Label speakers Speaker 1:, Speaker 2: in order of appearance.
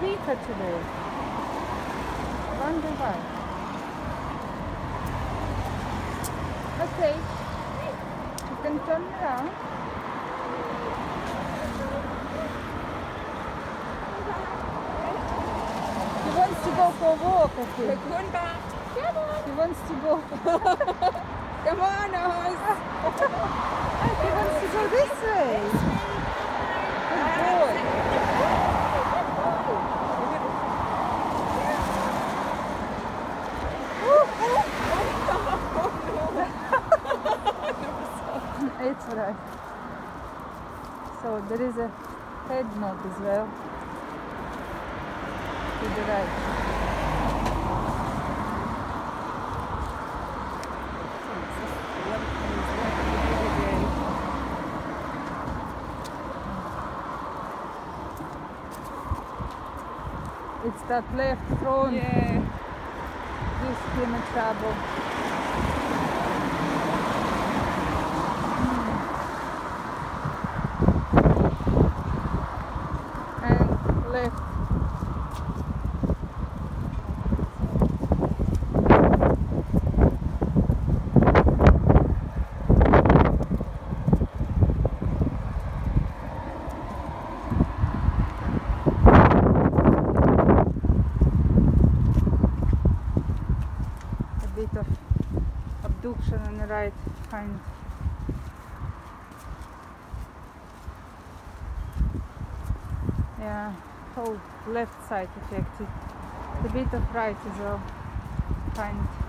Speaker 1: weaker today. I wonder why. Okay, you can turn around. He wants to go for a walk, I think. He wants to go.
Speaker 2: Come on, Oz.
Speaker 1: He wants to go this way. Good boy. It's right. So there is a head nod as well to the right. It's that left front.
Speaker 2: Yeah.
Speaker 1: Gives him a trouble. And left. A bit of abduction on the right hind. Yeah, whole left side affected. A bit of right as well. Hind.